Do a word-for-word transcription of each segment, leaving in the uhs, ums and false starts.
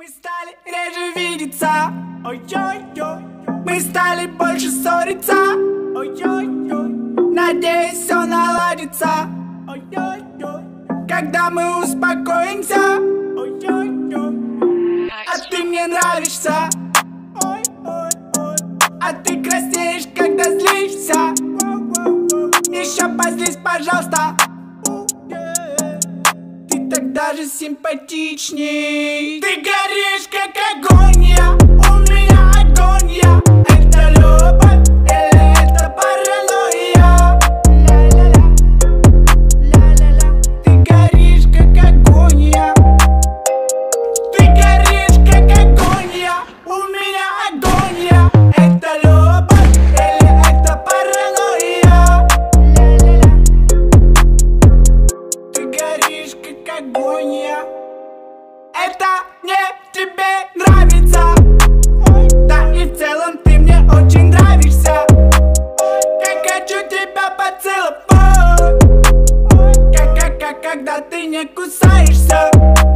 Мы стали реже видеться, ой-ой-ой. Мы стали больше ссориться, ой-ой-ой. Надеюсь, все наладится, ой-ой-ой. Когда мы успокоимся, ой-ой-ой. А ты мне нравишься, ой-ой-ой. А ты краснеешь, когда злишься. Еще позлись, пожалуйста. Ты так даже симпатичней. Ты горишь, как огонь, я. У меня агония. Это любовь или это паранойя? Ля-ля-ля, ля-ля-ля. Ты горишь, как огонь, я. Ты горишь, как огонь, я. У меня агония. Это любовь или это паранойя? Ля-ля-ля. Ты горишь, как огонь, я. Это мне тебе нравится. Да и в целом ты мне очень нравишься. Как хочу тебя поцеловать. Как, как, как, когда ты не кусаешься.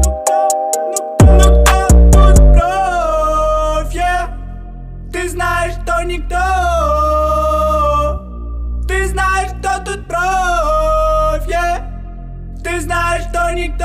Ну кто тут бровь, yeah? Ты знаешь, что никто. Ты знаешь, кто тут бровь, yeah? Ты знаешь, что никто.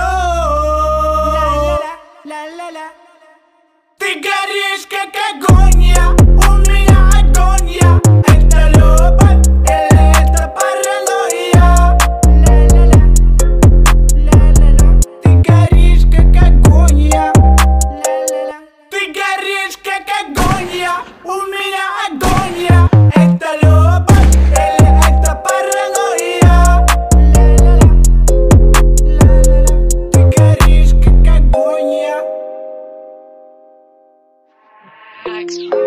Ля-ля-ля. Ты горишь, как огонь, я. У меня агония. Это любовь или это паранойя? Ля-ля-ля, ля-ля-ля. Ты горишь, как огонь, я. Ля-ля-ля. Ты горишь, как огонь, я. У меня агония. Это любовь или это паранойя? Ля-ля-ля, ля-ля-ля. Ты горишь, как огонь, я. Max.